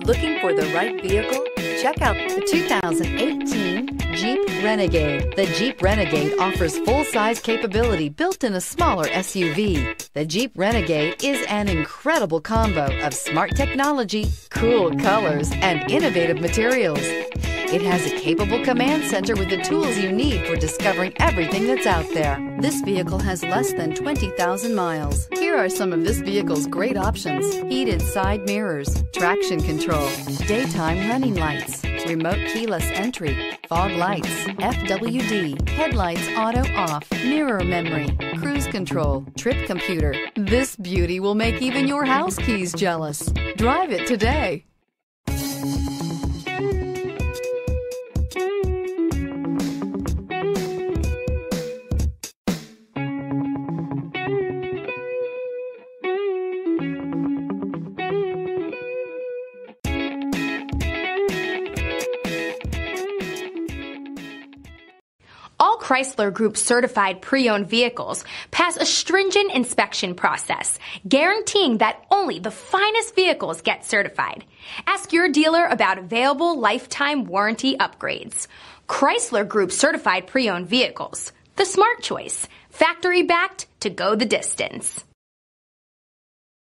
Looking for the right vehicle? Check out the 2018 Jeep Renegade. The Jeep Renegade offers full-size capability built in a smaller SUV. The Jeep Renegade is an incredible combo of smart technology, cool colors, and innovative materials. It has a capable command center with the tools you need for discovering everything that's out there. This vehicle has less than 20,000 miles. Here are some of this vehicle's great options: heated side mirrors, traction control, daytime running lights, remote keyless entry, fog lights, FWD, headlights auto off, mirror memory, cruise control, trip computer. This beauty will make even your house keys jealous. Drive it today. All Chrysler Group certified pre-owned vehicles pass a stringent inspection process, guaranteeing that only the finest vehicles get certified. Ask your dealer about available lifetime warranty upgrades. Chrysler Group certified pre-owned vehicles, the smart choice, factory backed to go the distance.